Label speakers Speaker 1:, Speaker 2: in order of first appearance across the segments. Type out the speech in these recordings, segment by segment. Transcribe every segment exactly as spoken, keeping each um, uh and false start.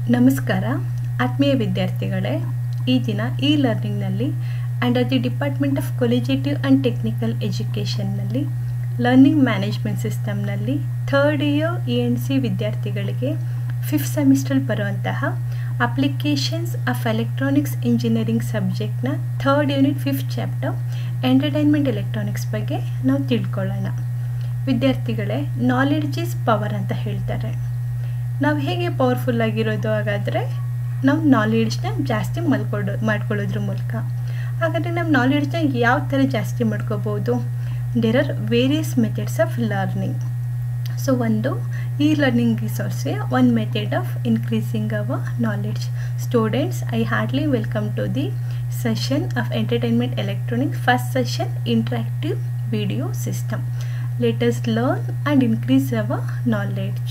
Speaker 1: ನಮಸ್ಕಾರ ಆತ್ಮೀಯ ವಿದ್ಯಾರ್ಥಿಗಳೇ, ಈ ದಿನ ಇ ಲರ್ನಿಂಗ್ ನಲ್ಲಿ under the department of collegiate and technical education ನಲ್ಲಿ ಲರ್ನಿಂಗ್ ಮ್ಯಾನೇಜ್ಮೆಂಟ್ ಸಿಸ್ಟಮ್ ನಲ್ಲಿ third year E and C ವಿದ್ಯಾರ್ಥಿಗಳಿಗೆ ಫಿಫ್ತ್ ಸೆಮಿಸ್ಟರ್ ಬರುವಂತಹ applications of electronics engineering subject ನ third unit fifth chapter entertainment electronics ಬಗ್ಗೆ ನಾವು ತಿಳ್ಕೊಳ್ಳೋಣ. ವಿದ್ಯಾರ್ಥಿಗಳೇ, ನಾಲೆಡ್ಜ್ ಇಸ್ ಪವರ್ ಅಂತ ಹೇಳ್ತಾರೆ. ನಾವು ಹೇಗೆ ಪವರ್ಫುಲ್ ಆಗಿರೋದು? ಹಾಗಾದರೆ ನಾವು ನಾಲೆಡ್ಜ್ನ ಜಾಸ್ತಿ ಮಲ್ಕೊಡೋ ಮಾಡ್ಕೊಳ್ಳೋದ್ರ ಮೂಲಕ. ಹಾಗಾದರೆ ನಮ್ಮ ನಾಲೆಡ್ಜ್ನ ಯಾವ ಥರ ಜಾಸ್ತಿ ಮಾಡ್ಕೋಬೋದು? There are various methods of learning. So ಒಂದು ಈ learning resource one method of increasing our knowledge. Students, I hardly welcome to the session of entertainment electronics first session interactive video system. Let us learn and increase our knowledge.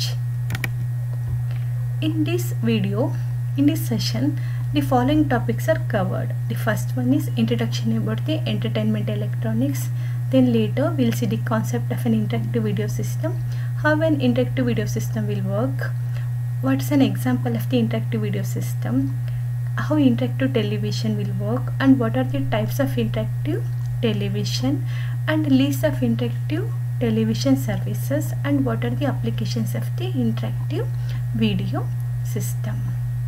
Speaker 1: In this video, in this session, the following topics are covered. The first one is introduction about the entertainment electronics. Then later we'll see the concept of an interactive video system, how an interactive video system will work, what's an example of the interactive video system, how interactive television will work, and what are the types of interactive television, and list of interactive television services, and what are the applications of the interactive video system.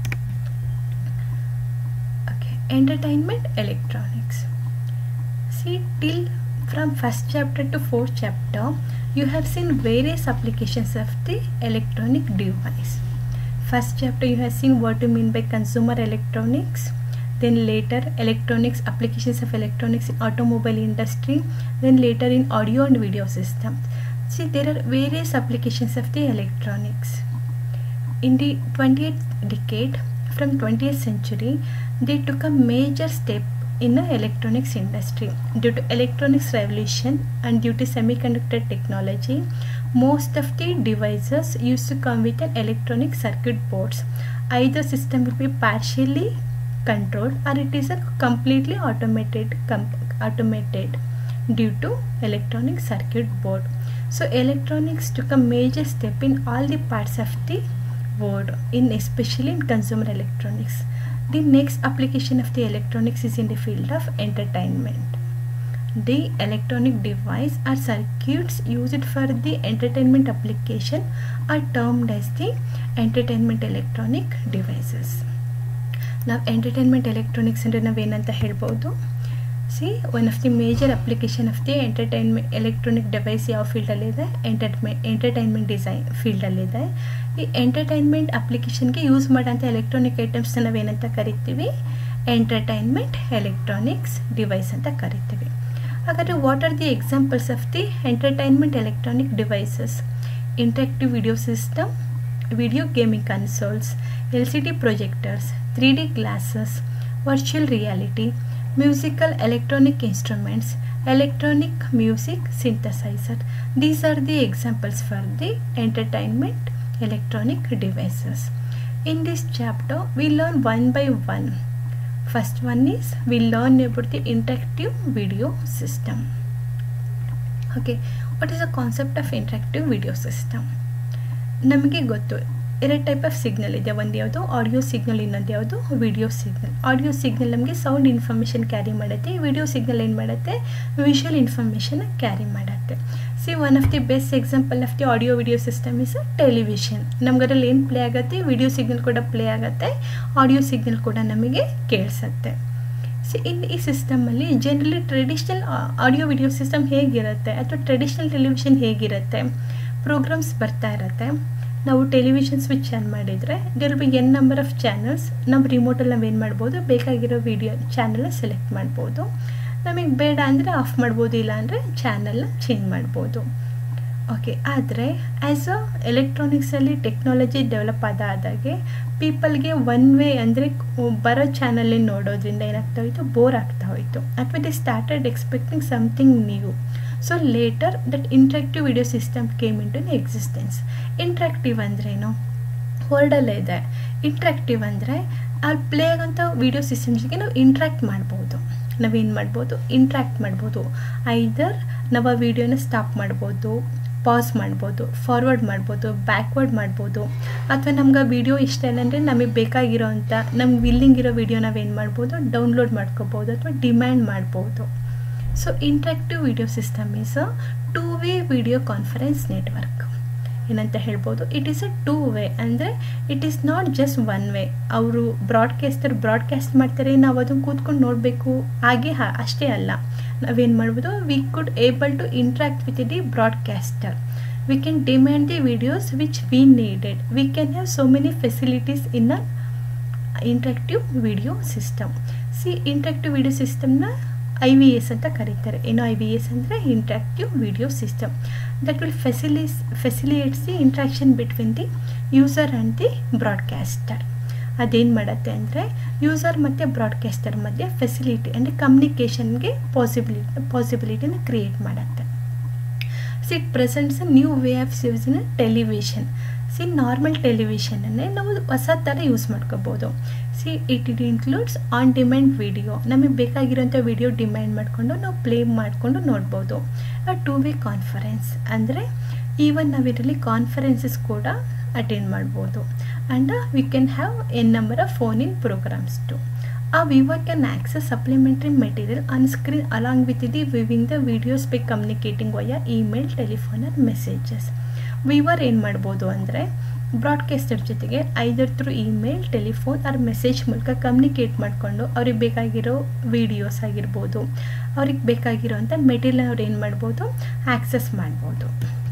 Speaker 1: Okay, entertainment electronics. See, till from first chapter to fourth chapter you have seen various applications of the electronic device. First chapter you have seen what you mean by consumer electronics. Then later electronics, applications of electronics in automobile industry. Then later in audio and video system. See, there are various applications of the electronics. In the twentieth decade, from twentieth century, they took a major step in the electronics industry. Due to electronics revolution and due to semiconductor technology, most of the devices used to come with an electronic circuit boards. Either system will be partially controlled or it is a completely automated automated due to electronic circuit board. So electronics took a major step in all the parts of the world, in especially in consumer electronics. The next application of the electronics is in the field of entertainment. The electronic device or circuits used for the entertainment application are termed as the entertainment electronic devices. ನಾವು entertainment electronics ಅಂದರೆ ನಾವೇನಂತ ಹೇಳ್ಬೋದು? See one of the major application of the entertainment electronic device ಯಾವ ಫೀಲ್ಡಲ್ಲಿದೆ? Entertainment entertainment design ಫೀಲ್ಡಲ್ಲಿದೆ. ಈ entertainment ಅಪ್ಲಿಕೇಶನ್ಗೆ use ಮಾಡೋಂಥ ಎಲೆಕ್ಟ್ರಾನಿಕ್ ಐಟಮ್ಸ್ನ ನಾವೇನಂತ ಕರಿತೀವಿ? ಎಂಟರ್ಟೈನ್ಮೆಂಟ್ ಎಲೆಕ್ಟ್ರಾನಿಕ್ಸ್ ಡಿವೈಸ್ ಅಂತ ಕರಿತೀವಿ. ಹಾಗಾದರೆ what are the examples of the entertainment electronic devices? Interactive video system, video gaming consoles, L C D projectors, three D glasses, virtual reality, musical electronic instruments, electronic music synthesizer. These are the examples for the entertainment electronic devices. In this chapter we learn one by one. First one is we learn about the interactive video system. Okay, what is the concept of interactive video system? ನಮಗೆ ಗೊತ್ತು ಎರಡು type of signal ಇದೆ. ಒಂದು ಯಾವುದು audio signal, ಇನ್ನೊಂದು ಯಾವುದು video signal. Audio signal ನಮಗೆ sound information carry ಮಾಡುತ್ತೆ. ವಿಡಿಯೋ ಸಿಗ್ನಲ್ ಏನು ಮಾಡುತ್ತೆ? ವಿಷುವಲ್ ಇನ್ಫಾರ್ಮೇಷನ್ ಕ್ಯಾರಿ ಮಾಡುತ್ತೆ. See one of the best example of the audio video system is television. ನಮ್ಗೆ ಅದರಲ್ಲಿ ಏನು ಪ್ಲೇ ಆಗುತ್ತೆ? ವಿಡಿಯೋ ಸಿಗ್ನಲ್ ಕೂಡ ಪ್ಲೇ ಆಗುತ್ತೆ, ಆಡಿಯೋ ಸಿಗ್ನಲ್ ಕೂಡ ನಮಗೆ ಕೇಳಿಸುತ್ತೆ. ಸಿ ಇನ್ ಈ ಸಿಸ್ಟಮಲ್ಲಿ generally traditional audio video system ಹೇಗಿರುತ್ತೆ ಅಥವಾ ಟ್ರೆಡಿಷ್ನಲ್ ಟೆಲಿವಿಷನ್ ಹೇಗಿರುತ್ತೆ? ಪ್ರೋಗ್ರಾಮ್ಸ್ ಬರ್ತಾ ಇರುತ್ತೆ. ನಾವು ಟೆಲಿವಿಷನ್ ಸ್ವಿಚ್ ಆನ್ ಮಾಡಿದರೆ there will be n number of channels. ನಮ್ಮ ರಿಮೋಟಲ್ಲಿ ನಾವೇನು ಮಾಡ್ಬೋದು? ಬೇಕಾಗಿರೋ ವಿಡಿಯೋ ಚಾನಲ್ನ ಸೆಲೆಕ್ಟ್ ಮಾಡ್ಬೋದು. ನಮಗೆ ಬೇಡ ಅಂದರೆ ಆಫ್ ಮಾಡ್ಬೋದು, ಇಲ್ಲ ಅಂದರೆ ಚಾನಲ್ನ ಚೇಂಜ್ ಮಾಡ್ಬೋದು. ಓಕೆ, ಆದರೆ ಆ್ಯಸ್ ಅ ಎಲೆಕ್ಟ್ರಾನಿಕ್ಸಲ್ಲಿ ಟೆಕ್ನಾಲಜಿ ಡೆವಲಪ್ ಆದಾಗೆ ಪೀಪಲ್ಗೆ ಒನ್ ವೇ ಅಂದರೆ ಬರೋ ಚಾನಲ್ನೇ ನೋಡೋದ್ರಿಂದ ಏನಾಗ್ತಾ ಹೋಯಿತು? ಬೋರ್ ಆಗ್ತಾ ಹೋಯಿತು. ಅಥವಾ they started expecting something new. So later that interactive video system came into the existence. Interactive ಅಂದ್ರೇನು? ವರ್ಡಲ್ಲೇ ಇದೆ. ಇಂಟ್ರಾಕ್ಟಿವ್ ಅಂದರೆ ಅಲ್ಲಿ ಪ್ಲೇ ಆಗೋಂಥ ವಿಡಿಯೋ ಸಿಸ್ಟಮ್ಸ್ಗೆ ನಾವು ಇಂಟ್ರಾಕ್ಟ್ ಮಾಡ್ಬೋದು. ನಾವೇನು ಮಾಡ್ಬೋದು? ಇಂಟ್ರಾಕ್ಟ್ ಮಾಡ್ಬೋದು. ಐದರ್ ನಾವು ಆ ವಿಡಿಯೋನ ಸ್ಟಾಪ್ ಮಾಡ್ಬೋದು, ಪಾಸ್ ಮಾಡ್ಬೋದು, ಫಾರ್ವರ್ಡ್ ಮಾಡ್ಬೋದು, ಬ್ಯಾಕ್ವರ್ಡ್ ಮಾಡ್ಬೋದು. ಅಥವಾ ನಮ್ಗೆ ವೀಡಿಯೋ ಇಷ್ಟ ಇಲ್ಲ ಅಂದರೆ ನಮಗೆ ಬೇಕಾಗಿರೋ ಅಂಥ ನಮ್ಗೆ ವಿಲ್ಲಿಂಗ್ ಇರೋ ವೀಡಿಯೋ ನಾವೇನು ಮಾಡ್ಬೋದು, ಡೌನ್ಲೋಡ್ ಮಾಡ್ಕೋಬೋದು ಅಥವಾ ಡಿಮ್ಯಾಂಡ್ ಮಾಡ್ಬೋದು. So interactive video system is a two way video conference network ಏನಂತ ಹೇಳ್ಬೋದು. It is a two way ಅಂದರೆ it is not just one way. ಅವರು ಬ್ರಾಡ್ಕಾಸ್ಟರ್ ಬ್ರಾಡ್ಕಾಸ್ಟ್ ಮಾಡ್ತಾರೆ, ನಾವು ಅದನ್ನು ಕೂತ್ಕೊಂಡು ನೋಡಬೇಕು ಹಾಗೆ ಅಷ್ಟೇ ಅಲ್ಲ. ನಾವೇನು ಮಾಡ್ಬೋದು, we could able to interact with the broadcaster. We can demand the videos which we needed. We can have so many facilities in a interactive video system. See interactive video ಸಿಸ್ಟಮ್ನ ಐ ವಿ ಎಸ್ ಅಂತ ಕರೀತಾರೆ. ಏನು I V S ಅಂದರೆ interactive video system that will facilities facilitates the interaction between the user and the broadcaster. ಅದೇನು ಮಾಡುತ್ತೆ ಅಂದರೆ user ಮತ್ತು broadcaster ಮಧ್ಯೆ ಫೆಸಿಲಿಟಿ ಅಂದರೆ ಕಮ್ಯುನಿಕೇಷನ್ಗೆ ಪಾಸಿಬಿಲಿಟಿ ಪಾಸಿಬಿಲಿಟಿನ ಕ್ರಿಯೇಟ್ ಮಾಡುತ್ತೆ. See it presents a new way of using television. See normal ಟೆಲಿವಿಷನನ್ನೇ ನಾವು ಹೊಸ ಥರ ಯೂಸ್ ಮಾಡ್ಕೋಬೋದು. See it it includes on demand video. ನಮಗೆ ಬೇಕಾಗಿರೋಂಥ ವಿಡಿಯೋ ಡಿಮ್ಯಾಂಡ್ ಮಾಡಿಕೊಂಡು ನಾವು ಪ್ಲೇ ಮಾಡಿಕೊಂಡು ನೋಡ್ಬೋದು. ಟೂ ವೇ ಕಾನ್ಫರೆನ್ಸ್ ಅಂದರೆ ಈವನ್ ನಾವಿರಲಿ ಕಾನ್ಫರೆನ್ಸಸ್ ಕೂಡ ಅಟೆಂಡ್ ಮಾಡ್ಬೋದು. And we can have n number of phone in programmes too. A viewer can access supplementary material on screen along with the viewing the videos by communicating via email, telephone or messages. Viewer ಏನು ಮಾಡ್ಬೋದು ಅಂದರೆ broadcaster ಜೊತೆಗೆ either through email, telephone or message ಮೂಲಕ communicate ಮಾಡಿಕೊಂಡು ಅವ್ರಿಗೆ ಬೇಕಾಗಿರೋ videos ಆಗಿರ್ಬೋದು, ಅವ್ರಿಗೆ ಬೇಕಾಗಿರೋಂಥ ಮೆಟೀರಿಯಲ್ ಅವ್ರು ಏನು ಮಾಡ್ಬೋದು, ಆಕ್ಸೆಸ್ ಮಾಡ್ಬೋದು.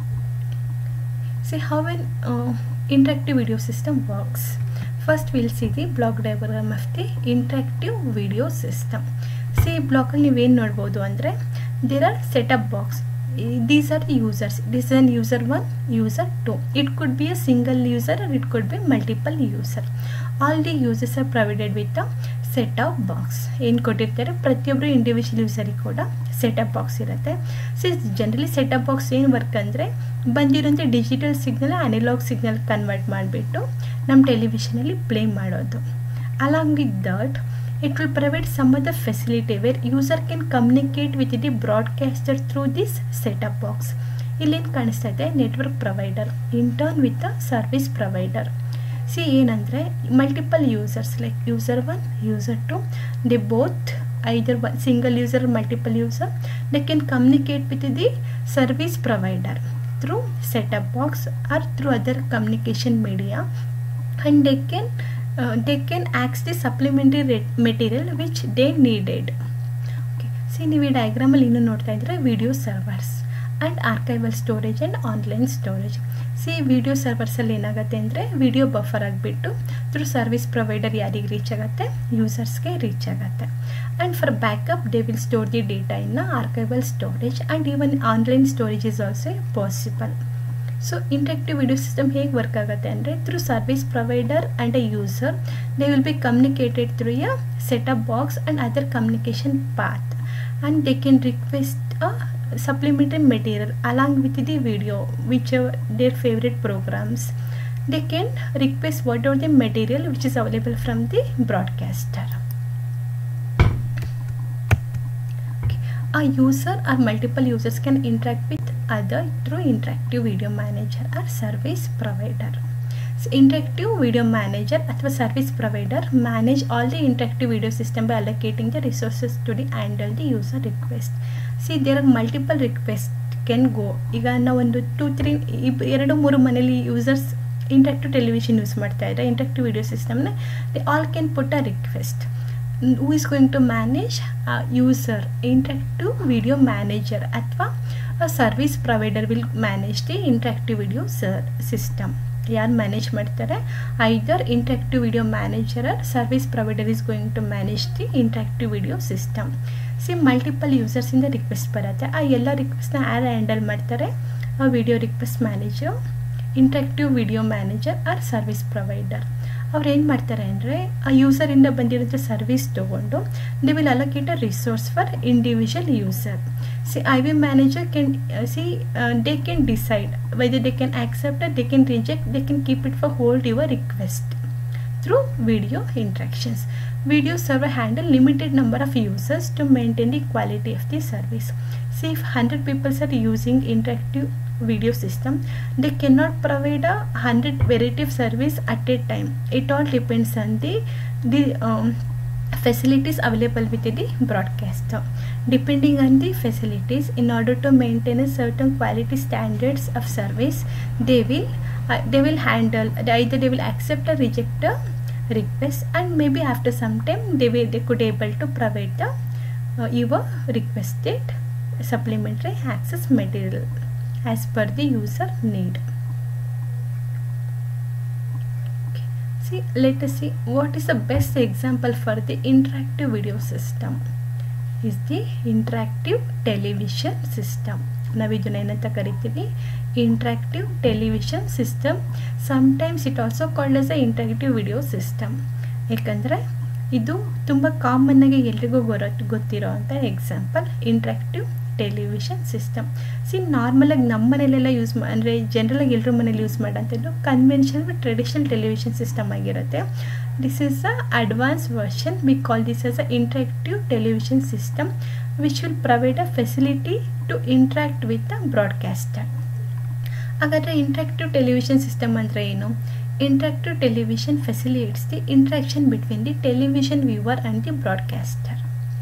Speaker 1: See how an interactive video system works. First we'll see the block diagram of the interactive video system. See block ಅಲ್ಲಿ ನೀವೇನು ನೋಡ್ಬೋದು ಅಂದರೆ there are setup box. These are the users. This is an user one, user two. It could be a single user or it could be multiple user. All the users are provided with a setup box. ಏನು ಕೊಟ್ಟಿರ್ತಾರೆ, ಪ್ರತಿಯೊಬ್ಬರು individual ಯೂಸರಿಗೆ ಕೂಡ setup box ಇರುತ್ತೆ. See generally setup box ಏನು work ಅಂದರೆ ಬಂದಿರೋಂಥ digital signal analogue signal convert ಮಾಡಿಬಿಟ್ಟು ನಮ್ಮ ಟೆಲಿವಿಷನಲ್ಲಿ ಪ್ಲೇ ಮಾಡೋದು. Along with that it will provide some other facility where user can communicate with the broadcaster through this setup box. ಇಲ್ಲೇನು ಕಾಣಿಸ್ತಾ ಇದೆ, network provider in turn with the service provider. See ಏನಂದರೆ multiple users like user one, user two, they both either one single user, multiple user, they can communicate with the service provider through setup box or through other communication media and they can uh, they can access the supplementary material which they needed. Okay, see ನೀವು ಈ ಡಯಾಗ್ರಾಮಲ್ಲಿ ಇನ್ನೂ ನೋಡ್ತಾ ಇದ್ರೆ video servers and archival storage and online storage. See video ಸರ್ವರ್ಸಲ್ಲಿ ಏನಾಗುತ್ತೆ ಅಂದರೆ video buffer ಆಗಿಬಿಟ್ಟು through service provider ಯಾರಿಗೆ ರೀಚ್ ಆಗುತ್ತೆ, ಯೂಸರ್ಸ್ಗೆ ರೀಚ್ ಆಗುತ್ತೆ. And for backup they will store the data in archival storage and even online storage is also possible. So interactive video system ಹೇಗೆ work ಆಗುತ್ತೆ ಅಂದರೆ through service provider and a user they will be communicated through a setup box and other communication path and they can request a supplementary material along with the video whichever their favorite programs. They can request whatever the material which is available from the broadcaster. Okay. A user or multiple users can interact with other through interactive video manager or service provider. So interactive video manager ಅಥವಾ service provider manage all the interactive video system by allocating the resources to the handle the user request. See there are multiple requests can go. ಈಗ ನಾವು ಒಂದು two three ಎರಡು ಮೂರು ಮನೇಲಿ users interactive television use ಮಾಡ್ತಾ ಇದ್ದಾರೆ, interactive video ಸಿಸ್ಟಮ್ನ they all can put a request. Who is going to manage user interactive video manager ಅಥವಾ service provider will manage the interactive video system. ಯಾರು manage ಮಾಡ್ತಾರೆ, either interactive video manager or service provider is going to manage the interactive video system. See multiple ಯೂಸರ್ಸಿಂದ request ಬರುತ್ತೆ, ಆ ಎಲ್ಲ ರಿಕ್ವೆಸ್ಟ್ನ ಯಾರು handle ಮಾಡ್ತಾರೆ, ಆ video request manager, interactive video manager or service provider. ಅವ್ರು ಏನು ಮಾಡ್ತಾರೆ ಅಂದರೆ ಆ ಯೂಸರಿಂದ ಬಂದಿರೋಂಥ ಸರ್ವಿಸ್ ತೊಗೊಂಡು they will allocate a resource for individual user. See I V manager can see they can decide whether they can accept or they can reject, they can keep it for hold your request through video interactions. Video server handle limited number of users to maintain the quality of the service. See if one hundred people are using interactive video system, they cannot provide a hundred variety of service at a time. It all depends on the the um, facilities available within the broadcaster. Depending on the facilities, in order to maintain a certain quality standards of service, they will uh, they will handle either they will accept or reject a request, and maybe after some time they will they could able to provide the uh, your requested supplementary access material as per the user need. Okay. See, let us see what is the best example for the interactive video system. Is the interactive television system. ನಾವು ಇದನ್ನ ಏನಂತ ಕರಿತೀವಿ, interactive television system. Sometimes it also called as a interactive video system. ಯಾಕಂದರೆ ಇದು ತುಂಬ common ಆಗಿ ಎಲ್ರಿಗೂ ಗೊತ್ತಿರೋ ಅಂತ example interactive television system. See ನಾರ್ಮಲಾಗಿ ನಮ್ಮ ಮನೇಲೆಲ್ಲ ಯೂಸ್ ಮಾ ಅಂದರೆ ಜನರಲಾಗಿ ಎಲ್ಲರ ಮನೇಲಿ ಯೂಸ್ ಮಾಡೋಂಥದ್ದು ಕನ್ವೆನ್ಷನಲ್ ಟ್ರೆಡಿಷನಲ್ ಟೆಲಿವಿಷನ್ ಸಿಸ್ಟಮ್ ಆಗಿರುತ್ತೆ. This is a advance version. We call this as a interactive television system which will provide a facility to interact with the broadcaster. ಹಾಗಾದರೆ ಇಂಟ್ರಾಕ್ಟಿವ್ ಟೆಲಿವಿಷನ್ ಸಿಸ್ಟಮ್ ಅಂದರೆ ಏನು? Interactive television facilitates the interaction between the television viewer and the broadcaster.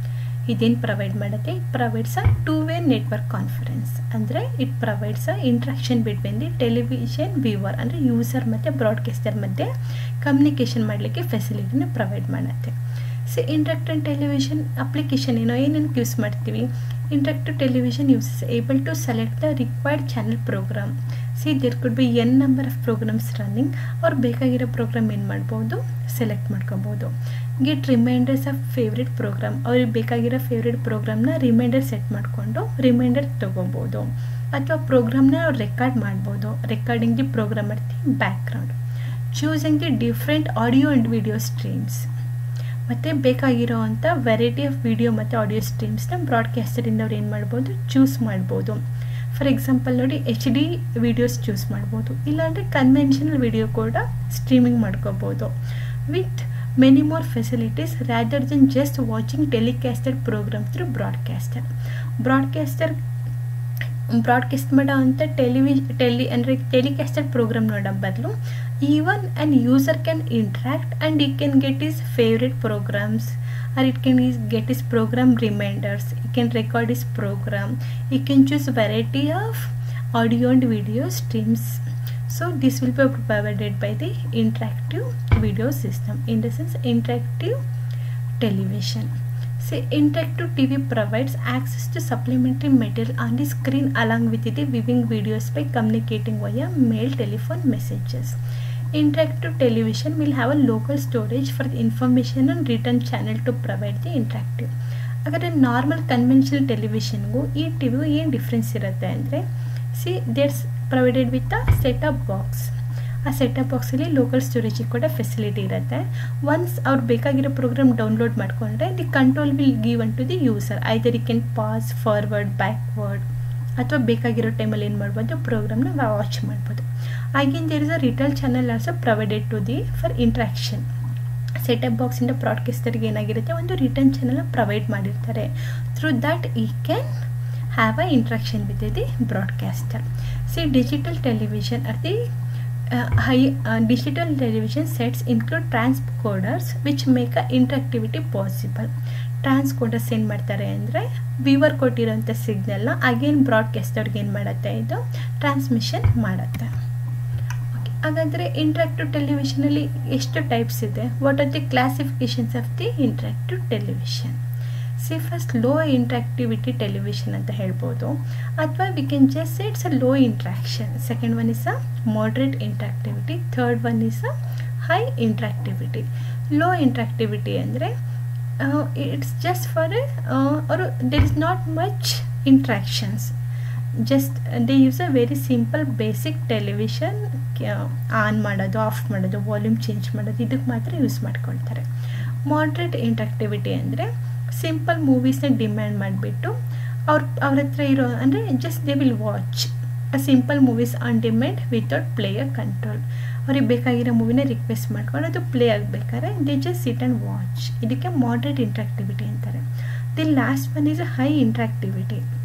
Speaker 1: ಇದೇನು provide ಮಾಡುತ್ತೆ? It provides a two way network conference. ಅಂದರೆ it provides a interaction between the television viewer ಅಂದರೆ user ಮತ್ತು broadcaster ಮಧ್ಯೆ communication ಮಾಡಲಿಕ್ಕೆ ಫೆಸಿಲಿಟಿನ provide ಮಾಡುತ್ತೆ. See interactive television application ಏನೋ ಏನೇನಕ್ಕೆ ಯೂಸ್ ಮಾಡ್ತೀವಿ? Interactive television uses able to select the required channel program. See, there could be n number of programs running, or ಬೇಕಾಗಿರೋ ಪ್ರೋಗ್ರಾಮ್ ಏನು ಮಾಡ್ಬೋದು, ಸೆಲೆಕ್ಟ್ ಮಾಡ್ಕೋಬೋದು. Get reminders of favourite program, ಅವ್ರಿಗೆ ಬೇಕಾಗಿರೋ favourite ಪ್ರೋಗ್ರಾಮ್ನ ರಿಮೈಂಡರ್ ಸೆಟ್ ಮಾಡಿಕೊಂಡು reminder ತೊಗೋಬೋದು. ಅಥವಾ ಪ್ರೋಗ್ರಾಮ್ನ ಅವ್ರು ರೆಕಾರ್ಡ್ ಮಾಡ್ಬೋದು. ರೆಕಾರ್ಡಿಂಗ್ ದಿ ಪ್ರೋಗ್ರಾಮ್ ಮಾಡ್ತೀವಿ background. Choosing the different audio and video streams, ಮತ್ತು ಬೇಕಾಗಿರೋ ಅಂಥ ವೆರೈಟಿ ಆಫ್ ವಿಡಿಯೋ ಮತ್ತು ಆಡಿಯೋ ಸ್ಟ್ರೀಮ್ಸ್ನ ಬ್ರಾಡ್ಕಾಸ್ಟರಿಂದ ಅವ್ರು ಏನು ಮಾಡ್ಬೋದು, ಚೂಸ್ ಮಾಡ್ಬೋದು. ಫಾರ್ ಎಕ್ಸಾಂಪಲ್ ನೋಡಿ, ಎಚ್ ಡಿ ವಿಡಿಯೋಸ್ ಚೂಸ್ ಮಾಡ್ಬೋದು, ಇಲ್ಲಾಂದರೆ ಕನ್ವೆನ್ಷನಲ್ ವಿಡಿಯೋ ಕೂಡ ಸ್ಟ್ರೀಮಿಂಗ್ ಮಾಡ್ಕೋಬೋದು. With many more facilities rather than just watching telecasted program through broadcaster. Broadcaster broadcast ಮಾಡೋ ಅಂಥ ಟೆಲಿವಿ ಟೆಲಿ ಅಂದರೆ ಟೆಲಿಕಾಸ್ಟೆಡ್ ಪ್ರೋಗ್ರಾಮ್ ನೋಡೋ ಬದಲು even an user can interact and he can get his favorite programs, or it can get his program reminders, he can record his program, he can choose variety of audio and video streams. So this will be provided by the interactive video system, in the sense interactive television. See, interactive T V provides access to supplementary material on the screen along with the viewing videos by communicating via mail, telephone, messages. Interactive television will have a local storage for the information and return channel to provide the interactive. ಅಗರ normal conventional ಟೆಲಿವಿಷನ್ಗೂ ಈ ಟಿವಿಗೂ ಏನು difference ಇರುತ್ತೆ ಅಂದರೆ, see that's provided with a setup box. ಆ setup ಬಾಕ್ಸಲ್ಲಿ local ಸ್ಟೋರೇಜಿಗೆ ಕೂಡ ಫೆಸಿಲಿಟಿ ಇರುತ್ತೆ. ಒನ್ಸ್ ಅವ್ರು ಬೇಕಾಗಿರೋ ಪ್ರೋಗ್ರಾಮ್ ಡೌನ್ಲೋಡ್ ಮಾಡಿಕೊಂಡ್ರೆ the control will give on to the user. Either you can pause, forward, backward, ಅಥವಾ ಬೇಕಾಗಿರೋ ಟೈಮಲ್ಲಿ ಏನು ಮಾಡ್ಬೋದು, ಪ್ರೋಗ್ರಾಮ್ನ ವಾಚ್ ಮಾಡ್ಬೋದು. Again, there is a return channel also provided to the for interaction. Setup ಬಾಕ್ಸಿಂದ ಬ್ರಾಡ್ಕಾಸ್ಟರ್ಗೆ ಏನಾಗಿರುತ್ತೆ, ಒಂದು ರಿಟರ್ನ್ ಚಾನಲ್ ಪ್ರೊವೈಡ್ ಮಾಡಿರ್ತಾರೆ. Through that he can have a interaction with the broadcaster. See digital television or the high digital television sets include transcoders which make a interactivity possible. Transcoders ಏನು ಮಾಡ್ತಾರೆ ಅಂದರೆ, viewer ಕೊಟ್ಟಿರೋಂಥ ಸಿಗ್ನಲ್ನ again ಬ್ರಾಡ್ಕಾಸ್ಟರ್ಗೆ ಏನು ಮಾಡುತ್ತೆ, ಇದು transmission ಮಾಡುತ್ತೆ. ಹಾಗಾದರೆ ಇಂಟ್ರಾಕ್ಟಿವ್ ಟೆಲಿವಿಷನಲ್ಲಿ ಎಷ್ಟು ಟೈಪ್ಸ್ ಇದೆ? What are the classifications of the interactive television? See first low interactivity television ಅಂತ ಹೇಳ್ಬೋದು, ಅಥವಾ we can just say it's a low interaction. Second one is a moderate interactivity, third one is a high interactivity. Low interactivity ಅಂದರೆ it's just for a ಅವರು there is not much interactions. Just they use a very simple basic television on ಮಾಡೋದು, off ಮಾಡೋದು, volume change ಮಾಡೋದು, ಇದಕ್ಕೆ ಮಾತ್ರ use ಮಾಡ್ಕೊಳ್ತಾರೆ. Moderate ಇಂಟ್ರಾಕ್ಟಿವಿಟಿ ಅಂದರೆ simple ಮೂವೀಸ್ನ demand ಮಾಡಿಬಿಟ್ಟು ಅವ್ರ ಅವ್ರ ಹತ್ರ ಇರೋ ಅಂದರೆ just they will watch a simple movies on demand without player control. ಅವ್ರಿಗೆ ಬೇಕಾಗಿರೋ ಮೂವಿನ ರಿಕ್ವೆಸ್ಟ್ ಮಾಡ್ಕೊಂಡು ಅದು ಪ್ಲೇ ಆಗಬೇಕಾದ್ರೆ they just sit and watch. ಇದಕ್ಕೆ ಮಾಡ್ರೇಟ್ ಇಂಟ್ರಾಕ್ಟಿವಿಟಿ ಅಂತಾರೆ. The last one is a high interactivity.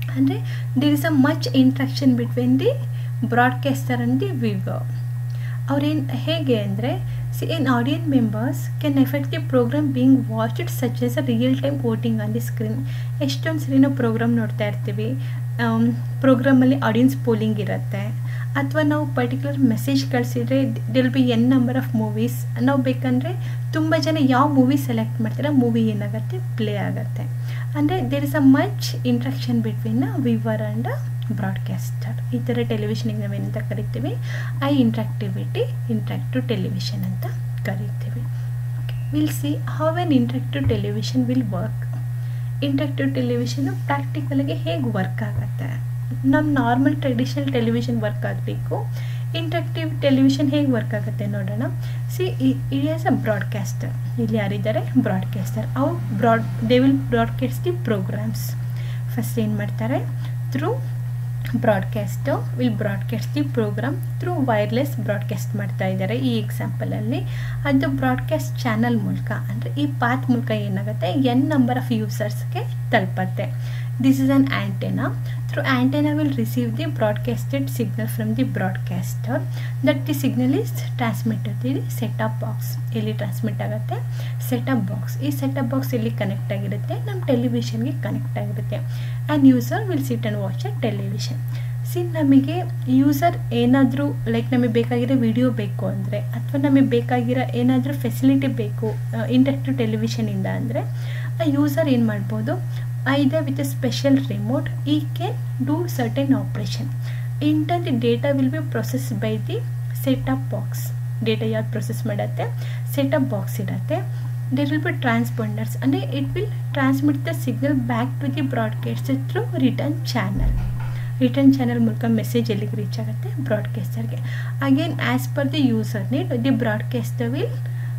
Speaker 1: ಅಂದರೆ there is a much interaction between the broadcaster and the viewer. ಅವ್ರೇನು ಹೇಗೆ ಅಂದರೆ see an audience members can effect the program being watched such as a real time voting on the screen. ಎಷ್ಟೊಂದು ಸರಿ ನಾವು program ನೋಡ್ತಾ ಇರ್ತೀವಿ, ಪ್ರೋಗ್ರಾಮಲ್ಲಿ audience polling ಇರುತ್ತೆ, ಅಥವಾ ನಾವು ಪರ್ಟಿಕ್ಯುಲರ್ ಮೆಸೇಜ್ ಕಳಿಸಿದರೆ there'll be n number of movies. ನಾವು ಬೇಕಂದರೆ ತುಂಬ ಜನ ಯಾವ ಮೂವಿ ಸೆಲೆಕ್ಟ್ ಮಾಡ್ತಾರೆ ಮೂವಿ ಏನಾಗುತ್ತೆ ಪ್ಲೇ ಆಗುತ್ತೆ. ಅಂದರೆ there is a much interaction between a viewer and a broadcaster. ಈ ಥರ ಟೆಲಿವಿಷನಿಗೆ ನಾವೇನಂತ ಕರಿತೀವಿ, ಐ ಇಂಟ್ರಾಕ್ಟಿವಿಟಿ ಇಂಟ್ರಾಕ್ಟಿವ್ ಟೆಲಿವಿಷನ್ ಅಂತ ಕರಿತೀವಿ. Okay, we'll see how an interactive television will work. Interactive television ಪ್ರಾಕ್ಟಿಕಲಾಗಿ ಹೇಗೆ ವರ್ಕ್ ಆಗುತ್ತೆ. ನಮ್ಮ ನಾರ್ಮಲ್ ಟ್ರೆಡಿಷನಲ್ ಟೆಲಿವಿಷನ್ ವರ್ಕ್ ಆಗಬೇಕು, ಇಂಟ್ರಾಕ್ಟಿವ್ ಟೆಲಿವಿಷನ್ ಹೇಗೆ ವರ್ಕ್ ಆಗುತ್ತೆ ನೋಡೋಣ. See it is a broadcaster. ಇಲ್ಲಿ ಯಾರಿದ್ದಾರೆ ಬ್ರಾಡ್ಕಾಸ್ಟರ್. ಅವು broad they will broadcast the programs. First ಏನು ಮಾಡ್ತಾರೆ, through broadcaster will broadcast the program through wireless broadcast ಮಾಡ್ತಾ ಇದ್ದಾರೆ ಈ ಎಕ್ಸಾಂಪಲಲ್ಲಿ. ಅದು ಬ್ರಾಡ್ಕಾಸ್ಟ್ ಚಾನಲ್ ಮೂಲಕ, ಅಂದರೆ ಈ ಪಾತ್ ಮೂಲಕ ಏನಾಗುತ್ತೆ ಎನ್ ನಂಬರ್ ಆಫ್ ಯೂಸರ್ಸ್ಗೆ ತಲುಪತ್ತೆ. This is an antenna. Through antenna will receive the broadcasted signal from the broadcaster. That the signal is transmitted the setup box. ಎಲ್ಲಿ ಟ್ರಾನ್ಸ್ಮಿಟ್ ಆಗುತ್ತೆ, ಸೆಟಪ್ ಬಾಕ್ಸ್. ಈ ಸೆಟಪ್ ಬಾಕ್ಸ್ ಎಲ್ಲಿ connect ಆಗಿರುತ್ತೆ, ನಮ್ಮ ಟೆಲಿವಿಷನ್ಗೆ connect ಆಗಿರುತ್ತೆ. And user will sit and watch a television. See ನಮಗೆ user ಏನಾದರೂ ಲೈಕ್ ನಮಗೆ ಬೇಕಾಗಿರೋ ವಿಡಿಯೋ ಬೇಕು ಅಂದರೆ, ಅಥವಾ ನಮಗೆ ಬೇಕಾಗಿರೋ ಏನಾದರೂ ಫೆಸಿಲಿಟಿ ಬೇಕು ಇಂಟ್ರಾಕ್ಟಿವ್ ಟೆಲಿವಿಷನಿಂದ ಅಂದರೆ, ಆ ಯೂಸರ್ ಏನು ಮಾಡ್ಬೋದು, either with a special remote he can do certain operation. In turn the data will be processed by the set-top box. Data ಯಾರು ಪ್ರೊಸೆಸ್ ಮಾಡುತ್ತೆ, set-top box ಇರುತ್ತೆ. There will be transponders and it will transmit the signal back to the broadcaster through return channel. Return channel ಮೂಲಕ message ಎಲ್ಲಿಗೆ reach ಆಗುತ್ತೆ, ಬ್ರಾಡ್ಕಾಸ್ಟರ್ಗೆ. Again as per the user need the broadcaster will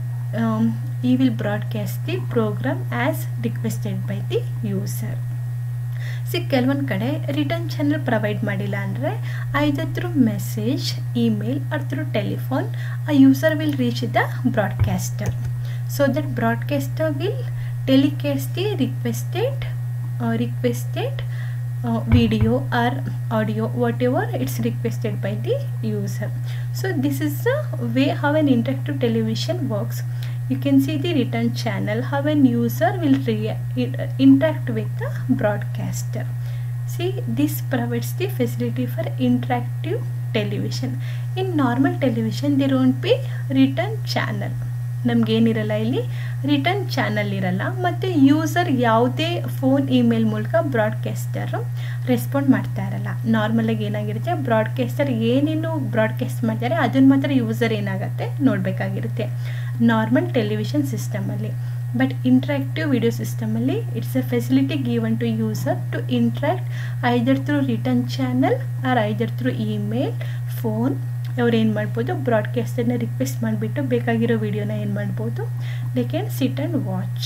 Speaker 1: he will broadcast the program as requested by the user. See ಕೆಲವೊಂದು ಕಡೆ return channel provide ಮಾಡಿಲ್ಲ ಅಂದರೆ either through message, email or through telephone ಆ user will reach the broadcaster. So that broadcaster will telecast the requested requested Uh, video or audio, whatever it's requested by the user. So this is the way how an interactive television works. You can see the return channel, how an user will re- interact with the broadcaster. See, this provides the facility for interactive television. In normal television there won't be return channel. ನಮಗೇನಿರಲ್ಲ ಇಲ್ಲಿ return channel ಇರಲ್ಲ, ಮತ್ತು user ಯಾವುದೇ phone email ಮೂಲಕ ಬ್ರಾಡ್ಕಾಸ್ಟರು respond ಮಾಡ್ತಾ ಇರಲ್ಲ. ನಾರ್ಮಲಾಗಿ ಏನಾಗಿರುತ್ತೆ, ಬ್ರಾಡ್ಕಾಸ್ಟರ್ ಏನೇನು ಬ್ರಾಡ್ಕಾಸ್ಟ್ ಮಾಡ್ತಾರೆ ಅದನ್ನು ಮಾತ್ರ ಯೂಸರ್ ಏನಾಗುತ್ತೆ ನೋಡಬೇಕಾಗಿರುತ್ತೆ ನಾರ್ಮಲ್ ಟೆಲಿವಿಷನ್ ಸಿಸ್ಟಮಲ್ಲಿ. ಬಟ್ ಇಂಟ್ರಾಕ್ಟಿವ್ ವಿಡಿಯೋ ಸಿಸ್ಟಮಲ್ಲಿ it's a facility given to user to interact either through return channel or either through email, phone. ಅವ್ರು ಏನು ಮಾಡ್ಬೋದು, ಬ್ರಾಡ್ಕಾಸ್ಟರ್ನ ರಿಕ್ವೆಸ್ಟ್ ಮಾಡಿಬಿಟ್ಟು ಬೇಕಾಗಿರೋ ವಿಡಿಯೋನ ಏನು ಮಾಡ್ಬೋದು, they can sit and watch.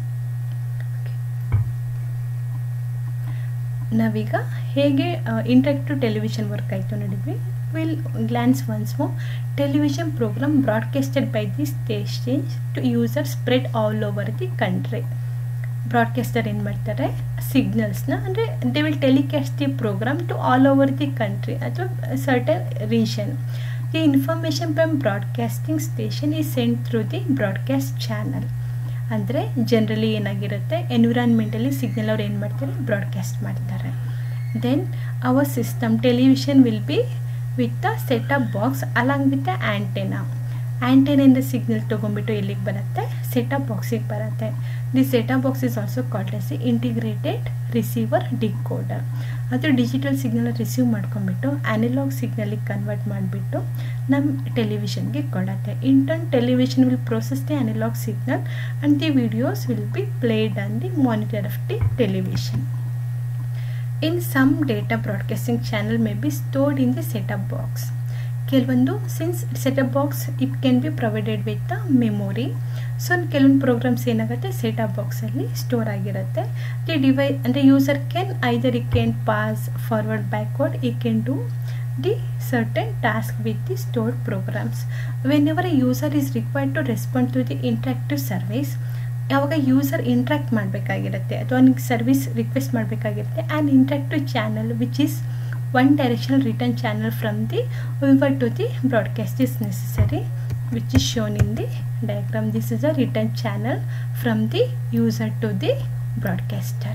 Speaker 1: ನಾವೀಗ ಹೇಗೆ ಇಂಟ್ರಾಕ್ಟಿವ್ ಟೆಲಿವಿಷನ್ ವರ್ಕ್ ಆಯಿತು ನೋಡಿದ್ವಿ. We'll glance once more. Television program broadcasted by the station to user spread all over the country. Broadcaster ಏನು ಮಾಡ್ತಾರೆ, ಸಿಗ್ನಲ್ಸ್ನ ಅಂದರೆ they will telecast the program to all over the country ಅಥವಾ certain region. The information from broadcasting station is send through the broadcast channel. ಅಂದರೆ generally ಏನಾಗಿರುತ್ತೆ, ಎನ್ವಿರಾನ್ಮೆಂಟಲ್ಲಿ signal ಅವ್ರು ಏನು ಮಾಡ್ತಾರೆ, ಬ್ರಾಡ್ಕಾಸ್ಟ್ ಮಾಡ್ತಾರೆ. Then our system television will be with the setup box along with the antenna. ಆ್ಯಂಟೆನಿಂದ signal ತೊಗೊಂಡ್ಬಿಟ್ಟು ಎಲ್ಲಿಗೆ ಬರುತ್ತೆ, ಸೆಟಪ್ ಬಾಕ್ಸಿಗೆ ಬರುತ್ತೆ. The setup box is also called as integrated receiver decoder. ಅದು ಡಿಜಿಟಲ್ ಸಿಗ್ನಲ್ ರಿಸೀವ್ ಮಾಡ್ಕೊಂಡ್ಬಿಟ್ಟು ಅನಲಾಗ್ ಸಿಗ್ನಲಿಗೆ ಕನ್ವರ್ಟ್ ಮಾಡಿಬಿಟ್ಟು ನಮ್ಮ ಟೆಲಿವಿಷನ್ಗೆ ಕೊಡುತ್ತೆ. In turn television will process the analogue signal and the videos will be played on the monitor of the television. In some data broadcasting channel may be stored in the setup box. ಕೆಲವೊಂದು since setup box it can be provided with the memory. So ಕೆಲವೊಂದು programs ಏನಾಗುತ್ತೆ setup ಬಾಕ್ಸಲ್ಲಿ store ಆಗಿರುತ್ತೆ. The ಡಿವೈ ಅಂದರೆ user can either he can pause forward backward, he can do the certain task with the stored programs. Whenever a user is required to respond to the interactive service, ಯಾವಾಗ user interact ಮಾಡಬೇಕಾಗಿರುತ್ತೆ ಅಥವಾ ಅವನಿಗೆ service request ಮಾಡಬೇಕಾಗಿರುತ್ತೆ and interactive channel which is one directional return channel from the viewer to the broadcast is necessary which is shown in the diagram. This is a return channel from the user to the broadcaster.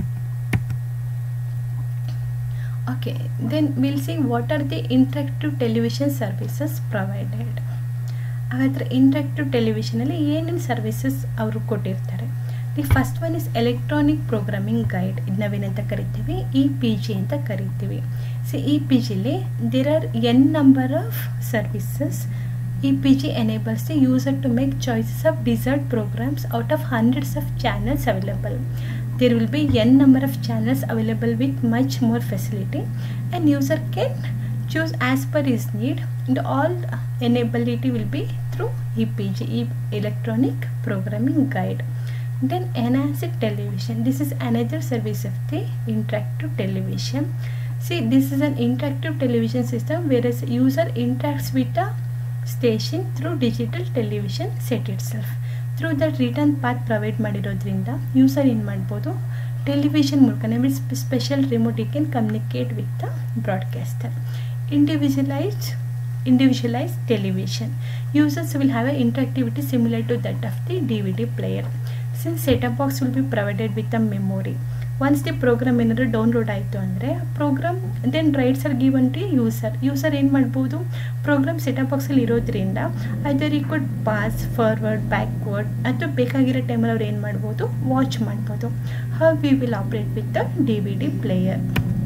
Speaker 1: Okay, then we'll see what are the interactive television services provided. ಹಾಗಾದರೆ interactive ಟೆಲಿವಿಷನಲ್ಲಿ ಏನೇನು services ಅವರು ಕೊಟ್ಟಿರ್ತಾರೆ. The first one is electronic programming guide, ಇದು ನಾವೇನಂತ ಕರಿತೀವಿ E P G ಅಂತ ಕರಿತೀವಿ. ಸೊ ಇ ಪಿ ಜಿಲಿ there are n number of services. E P G enables the user to make choices of desired programs out of hundreds of channels available. There will be n number of channels available with much more facility, and user can choose as per his need, and all enability will be through E P G, electronic programming guide. Then enhanced television. This is another service of the interactive television. See, this is an interactive television system whereas user interacts with a station through digital television set itself. Through that return path provide ಮಾಡಿರೋದ್ರಿಂದ user ಏನು ಮಾಡ್ಬೋದು, television ಮೂಲಕ ನಮಗೆ special remote you can communicate with the broadcaster. Individualized individualized television. Users will have an interactivity similar to that of the D V D player. Since set-up box will be provided with a memory. Once the program ಏನಾದರೂ download ಆಯಿತು ಅಂದರೆ program then rights are given to user. User ಏನು ಮಾಡ್ಬೋದು, program setup ಬಾಕ್ಸಲ್ಲಿ ಇರೋದ್ರಿಂದ other ಈ ಕುಡ್ pass forward backward ಅಥವಾ ಬೇಕಾಗಿರೋ ಟೈಮಲ್ಲಿ ಅವ್ರು ಏನು ಮಾಡ್ಬೋದು, ವಾಚ್ ಮಾಡ್ಬೋದು. How we will operate with the D V D player.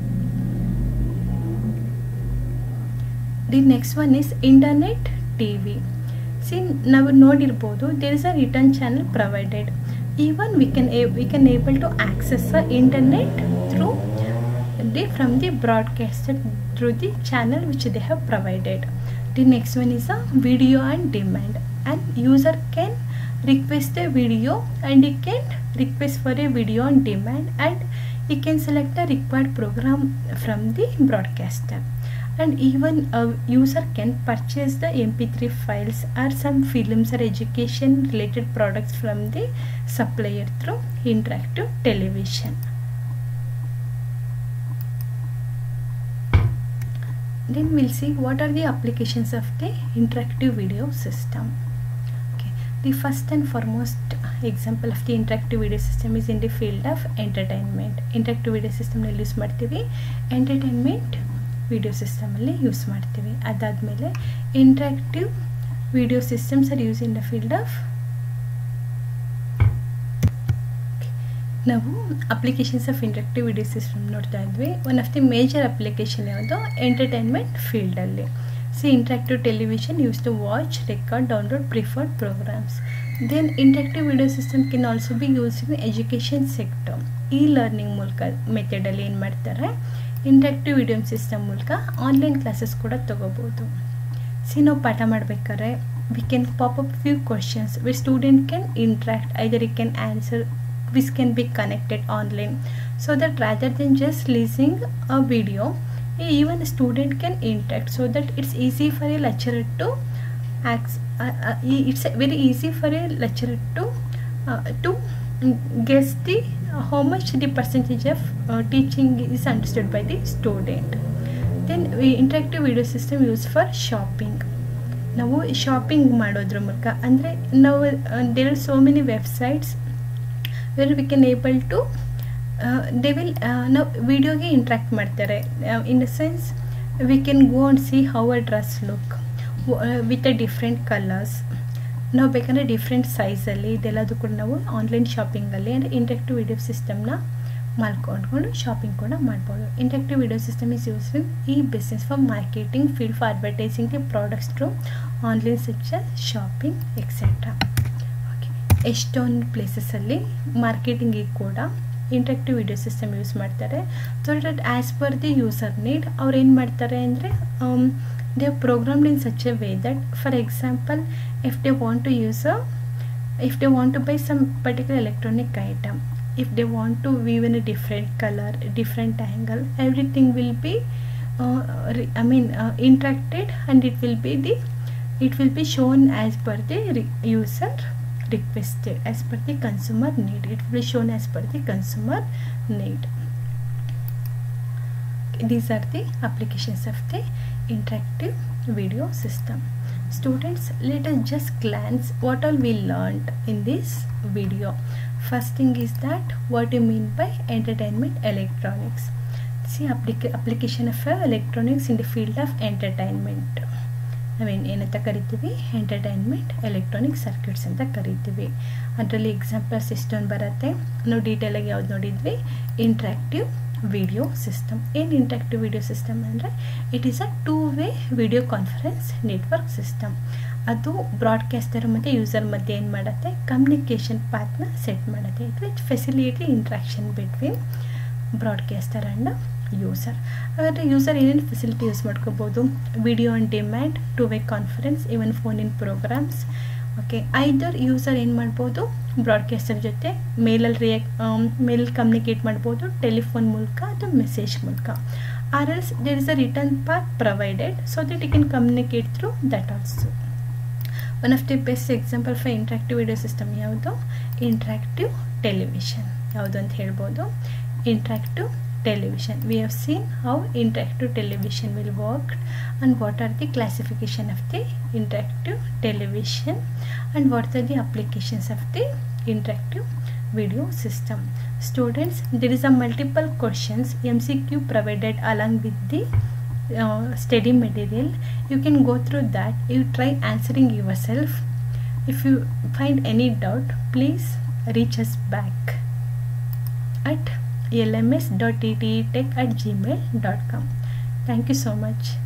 Speaker 1: The next one is internet T V. See ನಾವು ನೋಡಿರ್ಬೋದು, there is a return channel provided. Even we can we can able to access the internet through the from the broadcaster through the channel which they have provided. The next one is a video on demand, and user can request a video and he can request for a video on demand, and he can select a required program from the broadcaster. And even a user can purchase the M P three files or some films or education related products from the supplier through interactive television. Then we'll see what are the applications of the interactive video system. Okay, the first and foremost example of the interactive video system is in the field of entertainment. Interactive video system ನಲ್ಲಿ use ಮಾಡ್ತೀವಿ entertainment video ಸಿಸ್ಟಮಲ್ಲಿ use ಮಾಡ್ತೀವಿ. ಅದಾದಮೇಲೆ interactive video systems are use in the field of, ನಾವು applications of interactive video system ನೋಡ್ತಾ ಇದ್ವಿ. One of the major application ಯಾವುದು, entertainment ಫೀಲ್ಡಲ್ಲಿ. See interactive television use to watch, record, download preferred programs. Then interactive video system can also be use in education sector. E learning ಮೂಲಕ ಮೆಥಡಲ್ಲಿ ಏನು ಮಾಡ್ತಾರೆ, interactive video system ಮೂಲಕ online classes ಕೂಡ ತೊಗೋಬೋದು. See ನಾವು ಪಾಠ ಮಾಡಬೇಕಾದ್ರೆ we can pop up few questions which student can interact, either you can answer which can be connected online, so that rather than just listening a video, even a student can interact, so that it's easy for a lecturer to access, uh, uh, it's very easy for a lecturer to uh, to guess the uh, how much the percentage of uh, teaching is understood by the student. Then we interactive video system used for shopping. ನಾವು shopping ಮಾಡೋದ್ರ ಮೂಲಕ ಅಂದರೆ ನಾವು there are so many websites where we can able to they will ನಾವು ವಿಡಿಯೋಗೆ interact ಮಾಡ್ತಾರೆ. In the sense we can go and see how a dress look with a different colours. ನಾವು ಬೇಕಂದರೆ ಡಿಫ್ರೆಂಟ್ ಸೈಜಲ್ಲಿ ಇದೆಲ್ಲದು ಕೂಡ ನಾವು ಆನ್ಲೈನ್ ಶಾಪಿಂಗಲ್ಲಿ ಅಂದರೆ ಇಂಟ್ರಾಕ್ಟಿವ್ ವಿಡಿಯೋ ಸಿಸ್ಟಮ್ನ ಮಾಡ್ಕೊಂಡ್ಕೊಂಡು ಶಾಪಿಂಗ್ ಕೂಡ ಮಾಡ್ಬೋದು. Interactive video system is use in ಈ business for marketing, field for advertising the products through online such shopping etcetera. Okay, ಎಷ್ಟೊಂದು ಪ್ಲೇಸಸಲ್ಲಿ ಮಾರ್ಕೆಟಿಂಗಿಗೆ ಕೂಡ ಇಂಟ್ರಾಕ್ಟಿವ್ ವಿಡಿಯೋ ಸಿಸ್ಟಮ್ ಯೂಸ್ ಮಾಡ್ತಾರೆ. So that as per the user need ಅವ್ರು ಏನು ಮಾಡ್ತಾರೆ ಅಂದರೆ they are programmed in such a way that, for example, if they want to use a if they want to buy some particular electronic item, if they want to view in a different color, different angle, everything will be uh, I mean uh, interacted, and it will be the it will be shown as per the user requested as per the consumer need. It will be shown as per the consumer need. These are the applications of the interactive video system. Students, let us just glance what all we learned in this video. First thing is that what you mean by entertainment electronics. See, applica application of electronics in the field of entertainment. ನಾವೇನು ಏನಂತ ಕರಿತೀವಿ, entertainment electronic circuits ಅಂತ ಕರಿತೀವಿ. ಅದರಲ್ಲಿ examples ಎಷ್ಟೊಂದು ಬರುತ್ತೆ. ನಾವು ಡೀಟೇಲಾಗಿ ಯಾವ್ದು ನೋಡಿದ್ವಿ, ಇಂಟ್ರಾಕ್ಟಿವ್ ವಿಡಿಯೋ ಸಿಸ್ಟಮ್. ಏನು ಇಂಟ್ರಾಕ್ಟಿವ್ ವಿಡಿಯೋ ಸಿಸ್ಟಮ್ ಅಂದರೆ it is a two way video conference network system. ಅದು ಬ್ರಾಡ್ಕಾಸ್ಟರ್ ಮತ್ತು ಯೂಸರ್ ಮಧ್ಯೆ ಏನು ಮಾಡುತ್ತೆ, ಕಮ್ಯುನಿಕೇಷನ್ ಪಾತ್ನ ಸೆಟ್ ಮಾಡುತ್ತೆ. It which facility interaction between broadcaster and user. ಹಾಗಾದರೆ ಯೂಸರ್ ಏನೇನು ಫೆಸಿಲಿಟಿ ಯೂಸ್ ಮಾಡ್ಕೋಬೋದು, video on demand, two way conference, even phone in programs. Okay, either user ಏನು ಮಾಡ್ಬೋದು, ಬ್ರಾಡ್ಕಾಸ್ಟರ್ ಜೊತೆ ಮೇಲಲ್ಲಿ ರಿಯಾಕ್ಟ್ ಮೇಲ್ ಕಮ್ಯುನಿಕೇಟ್ ಮಾಡ್ಬೋದು, ಟೆಲಿಫೋನ್ ಮೂಲಕ ಅಥವಾ ಮೆಸೇಜ್ ಮೂಲಕ. Or else there is a return path provided so that you can communicate through that also. One of the best example for interactive video system ಯಾವುದು, interactive television ಯಾವುದು ಅಂತ ಹೇಳ್ಬೋದು. Interactive television, we have seen how interactive television will work and what are the classification of the interactive television and what are the applications of the interactive video system. Students, there is a multiple questions M C Q provided along with the uh, study material. You can go through that. You try answering yourself. If you find any doubt, please reach us back at l m s dot t t e tech at gmail dot com. Thank you so much.